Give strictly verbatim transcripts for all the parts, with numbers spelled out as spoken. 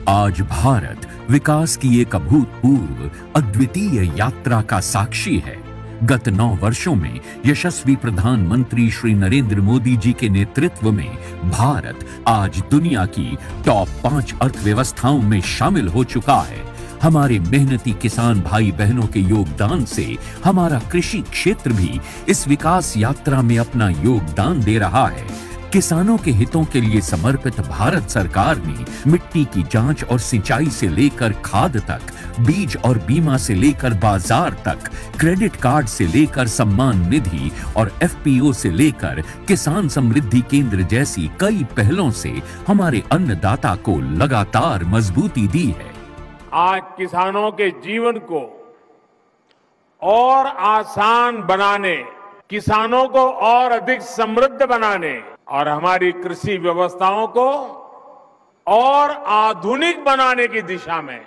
आज भारत विकास की एक अभूतपूर्व अद्वितीय यात्रा का साक्षी है। गत नौ वर्षों में यशस्वी प्रधानमंत्री श्री नरेंद्र मोदी जी के नेतृत्व में भारत आज दुनिया की टॉप पांच अर्थव्यवस्थाओं में शामिल हो चुका है। हमारे मेहनती किसान भाई बहनों के योगदान से हमारा कृषि क्षेत्र भी इस विकास यात्रा में अपना योगदान दे रहा है। किसानों के हितों के लिए समर्पित भारत सरकार ने मिट्टी की जांच और सिंचाई से लेकर खाद तक, बीज और बीमा से लेकर बाजार तक, क्रेडिट कार्ड से लेकर सम्मान निधि और एफपीओ से लेकर किसान समृद्धि केंद्र जैसी कई पहलों से हमारे अन्नदाता को लगातार मजबूती दी है। आज किसानों के जीवन को और आसान बनाने, किसानों को और अधिक समृद्ध बनाने और हमारी कृषि व्यवस्थाओं को और आधुनिक बनाने की दिशा में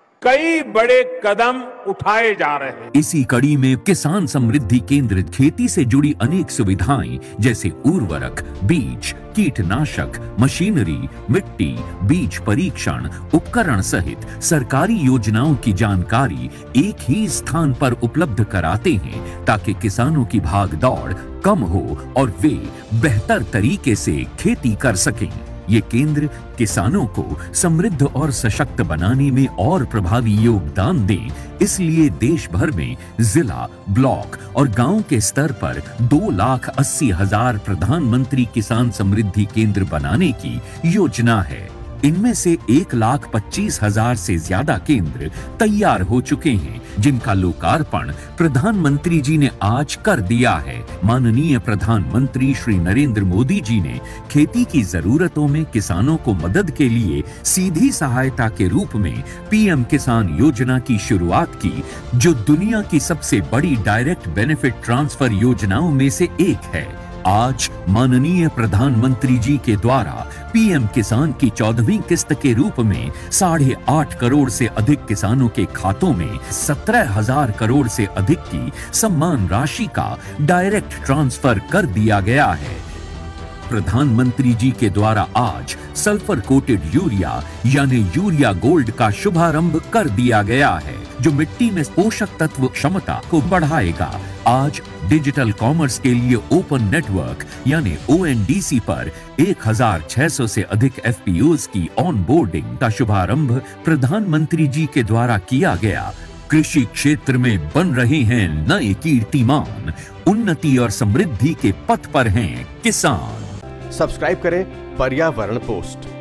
कई बड़े कदम उठाए जा रहे हैं। इसी कड़ी में किसान समृद्धि केंद्र खेती से जुड़ी अनेक सुविधाएं जैसे उर्वरक, बीज, कीटनाशक, मशीनरी, मिट्टी, बीज परीक्षण, उपकरण सहित सरकारी योजनाओं की जानकारी एक ही स्थान पर उपलब्ध कराते हैं ताकि किसानों की भागदौड़ कम हो और वे बेहतर तरीके से खेती कर सकें। ये केंद्र किसानों को समृद्ध और सशक्त बनाने में और प्रभावी योगदान दें, इसलिए देश भर में जिला, ब्लॉक और गांव के स्तर पर दो लाख अस्सी हजार प्रधानमंत्री किसान समृद्धि केंद्र बनाने की योजना है। इनमें से एक लाख पच्चीस हजार से ज्यादा केंद्र तैयार हो चुके हैं, जिनका लोकार्पण प्रधानमंत्री जी ने आज कर दिया है। माननीय प्रधानमंत्री श्री नरेंद्र मोदी जी ने खेती की जरूरतों में किसानों को मदद के लिए सीधी सहायता के रूप में पीएम किसान योजना की शुरुआत की, जो दुनिया की सबसे बड़ी डायरेक्ट बेनिफिट ट्रांसफर योजनाओं में से एक है। आज माननीय प्रधानमंत्री जी के द्वारा पीएम किसान की चौदहवीं किस्त के रूप में साढ़े आठ करोड़ से अधिक किसानों के खातों में सत्रह हजार करोड़ से अधिक की सम्मान राशि का डायरेक्ट ट्रांसफर कर दिया गया है। प्रधानमंत्री जी के द्वारा आज सल्फर कोटेड यूरिया यानी यूरिया गोल्ड का शुभारंभ कर दिया गया है, जो मिट्टी में पोषक तत्व क्षमता को बढ़ाएगा। आज डिजिटल कॉमर्स के लिए ओपन नेटवर्क यानी ओएनडीसी पर एक हजार छह सौ से अधिक एफपीओज की ऑन बोर्डिंग का शुभारंभ प्रधानमंत्री जी के द्वारा किया गया। कृषि क्षेत्र में बन रहे हैं नए कीर्तिमान, उन्नति और समृद्धि के पथ पर हैं किसान। सब्सक्राइब करें पर्यावरण पोस्ट।